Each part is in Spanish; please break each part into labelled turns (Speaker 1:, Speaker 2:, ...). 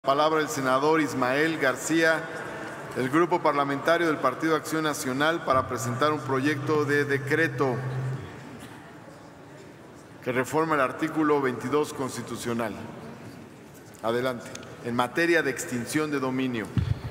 Speaker 1: Palabra el senador Ismael García, del Grupo Parlamentario del Partido Acción Nacional, para presentar un proyecto de decreto que reforma el artículo 22 constitucional. Adelante. En materia de extinción de dominio.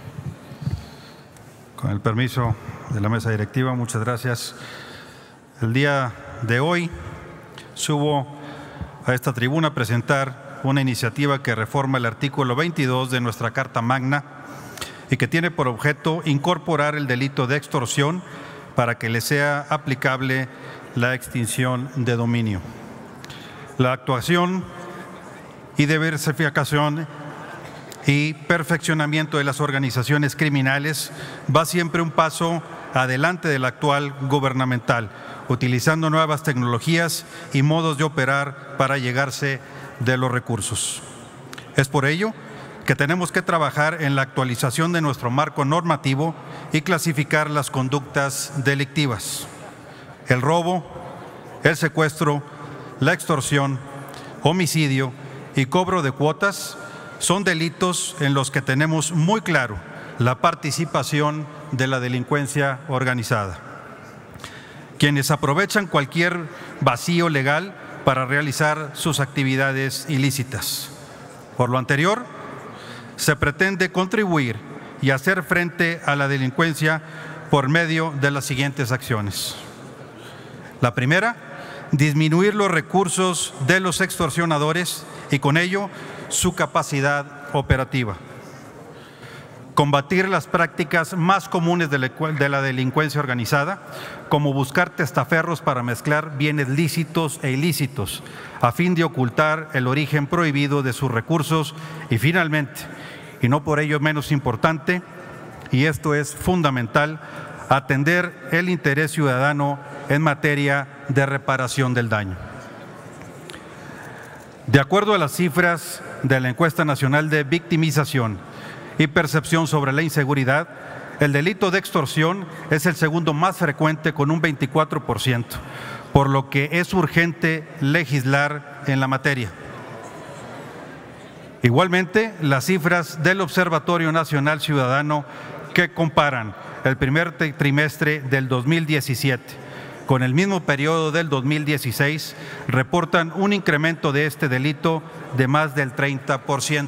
Speaker 2: Con el permiso de la mesa directiva, muchas gracias. El día de hoy subo a esta tribuna a presentar una iniciativa que reforma el artículo 22 de nuestra Carta Magna y que tiene por objeto incorporar el delito de extorsión para que le sea aplicable la extinción de dominio. La actuación y diversificación y perfeccionamiento de las organizaciones criminales va siempre un paso adelante del actual gubernamental, utilizando nuevas tecnologías y modos de operar para llegarse de los recursos. Es por ello que tenemos que trabajar en la actualización de nuestro marco normativo y clasificar las conductas delictivas. El robo, el secuestro, la extorsión, homicidio y cobro de cuotas son delitos en los que tenemos muy claro la participación de la delincuencia organizada. Quienes aprovechan cualquier vacío legal para realizar sus actividades ilícitas. Por lo anterior, se pretende contribuir y hacer frente a la delincuencia por medio de las siguientes acciones. La primera, disminuir los recursos de los extorsionadores y con ello su capacidad operativa. Combatir las prácticas más comunes de la delincuencia organizada, como buscar testaferros para mezclar bienes lícitos e ilícitos, a fin de ocultar el origen prohibido de sus recursos. Y finalmente, y no por ello menos importante, y esto es fundamental, atender el interés ciudadano en materia de reparación del daño. De acuerdo a las cifras de la Encuesta Nacional de Victimización y Percepción sobre la Inseguridad, el delito de extorsión es el segundo más frecuente con un 24%, por lo que es urgente legislar en la materia. Igualmente, las cifras del Observatorio Nacional Ciudadano que comparan el primer trimestre del 2017 con el mismo periodo del 2016 reportan un incremento de este delito de más del 30%.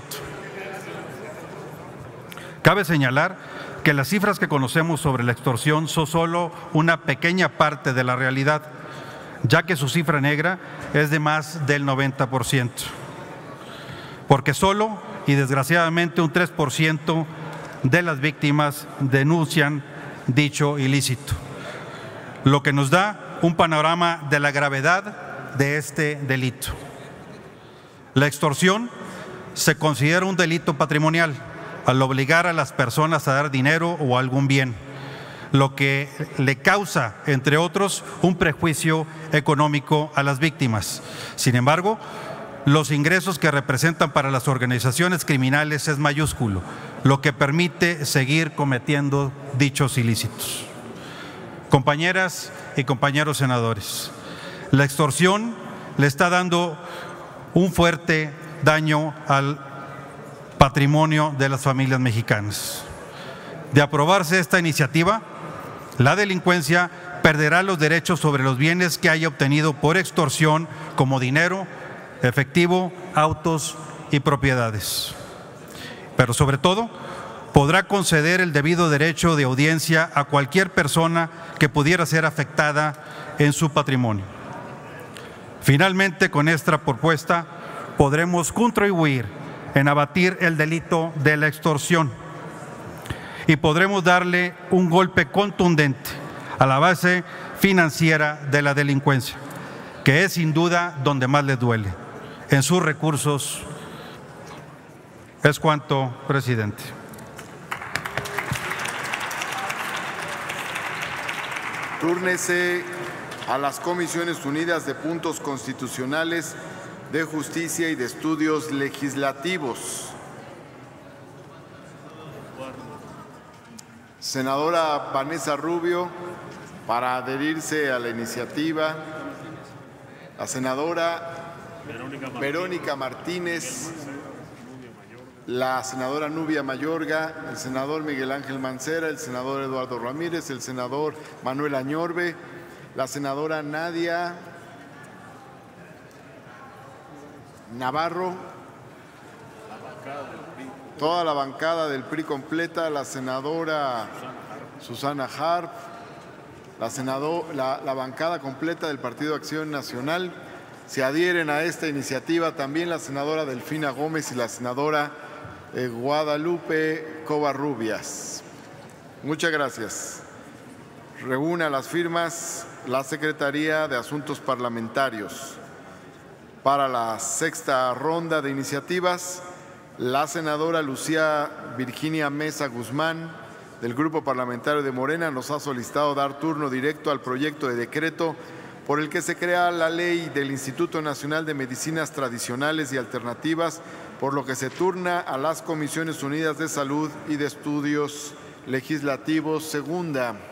Speaker 2: Cabe señalar que las cifras que conocemos sobre la extorsión son solo una pequeña parte de la realidad, ya que su cifra negra es de más del 90%, porque solo y desgraciadamente un 3% de las víctimas denuncian dicho ilícito, lo que nos da un panorama de la gravedad de este delito. La extorsión se considera un delito patrimonial al obligar a las personas a dar dinero o algún bien, lo que le causa, entre otros, un prejuicio económico a las víctimas. Sin embargo, los ingresos que representan para las organizaciones criminales es mayúsculo, lo que permite seguir cometiendo dichos ilícitos. Compañeras y compañeros senadores, la extorsión le está dando un fuerte daño al patrimonio de las familias mexicanas. De aprobarse esta iniciativa, la delincuencia perderá los derechos sobre los bienes que haya obtenido por extorsión, como dinero, efectivo, autos y propiedades. Pero sobre todo, podrá conceder el debido derecho de audiencia a cualquier persona que pudiera ser afectada en su patrimonio. Finalmente, con esta propuesta podremos contribuir en abatir el delito de la extorsión y podremos darle un golpe contundente a la base financiera de la delincuencia, que es sin duda donde más les duele, en sus recursos. Es cuanto, presidente.
Speaker 1: Túrnese a las Comisiones Unidas de Puntos Constitucionales, de Justicia y de Estudios Legislativos. Senadora Vanessa Rubio, para adherirse a la iniciativa. La senadora Verónica Martínez. la senadora Nubia Mayorga, el senador Miguel Ángel Mancera, el senador Eduardo Ramírez, el senador Manuel Añorbe, la senadora Nadia Navarro, toda la bancada del PRI completa, la senadora Susana Harp, la bancada completa del Partido Acción Nacional. Se adhieren a esta iniciativa también la senadora Delfina Gómez y la senadora Guadalupe Covarrubias. Muchas gracias. Reúne las firmas la Secretaría de Asuntos Parlamentarios. Para la sexta ronda de iniciativas, la senadora Lucía Virginia Mesa Guzmán, del Grupo Parlamentario de Morena, nos ha solicitado dar turno directo al proyecto de decreto por el que se crea la ley del Instituto Nacional de Medicinas Tradicionales y Alternativas, por lo que se turna a las Comisiones Unidas de Salud y de Estudios Legislativos. Segunda.